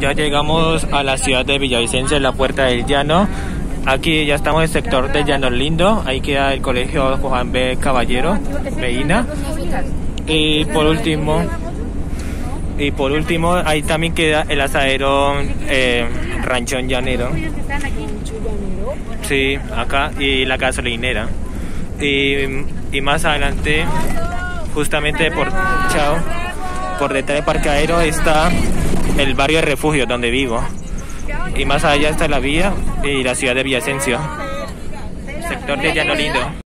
Ya llegamos a la ciudad de Villavicencio, en la Puerta del Llano. Aquí ya estamos en el sector de Llano Lindo. Ahí queda el colegio Juan B. Caballero, Medina. Y por último, ahí también queda el asadero Ranchón Llanero. Sí, acá, y la gasolinera. Y más adelante, justamente por detrás del parqueadero está el barrio de Refugio, donde vivo. Y más allá está la vía y la ciudad de Villavicencio, sector de Llano Lindo.